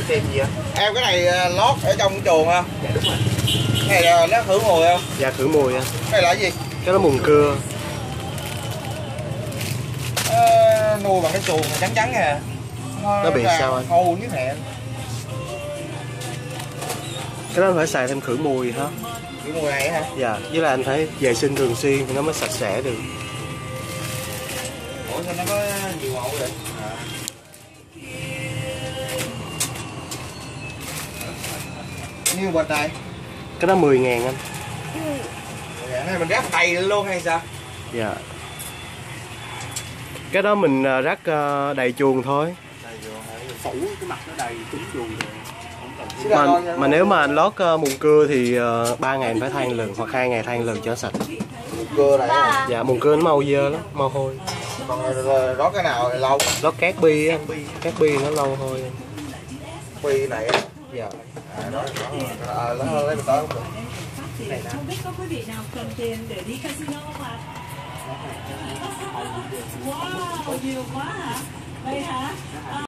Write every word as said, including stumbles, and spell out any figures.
Tìm gì vậy? Em cái này lót ở trong chuồng không? Dạ đúng rồi. Cái này là nó khử mùi không? Dạ khử mùi anh. Cái này là cái gì? Cái đó mùn cưa. Ờ, nuôi bằng cái chuồng trắng trắng nè. Nó, Nó bị sao anh? Hôi với mẹ. Cái đó phải xài thêm khử mùi hả? Khử mùi này hả? Dạ, với là anh phải vệ sinh thường xuyên thì nó mới sạch sẽ được. Ủa sao nó có nhiều mẫu vậy? À. Nhiêu bịch này? Cái đó mười ngàn anh. Cái này mình ráp đầy luôn hay sao? Dạ. Cái đó mình rác đầy chuồng thôi. Phủ cái mặt nó đầy trúng chuồng rồi. Mà, mà nếu mà anh lót uh, mùn cưa thì uh, ba ngày phải thay một lần hoặc hai ngày thay một lần cho sạch. Mùn cưa này hả? Dạ mùn cưa nó mau dơ lắm, mau hôi. Còn lót cái nào thì lâu? Lót cát bi á, cát bi nó lâu hôi. Bi này á? Dạ. À đó, đó, à, nó lấy mình tới không được. Không biết có quý vị nào cần tiền để đi casino không ạ? Wow, nhiều quá hả? Đây hả?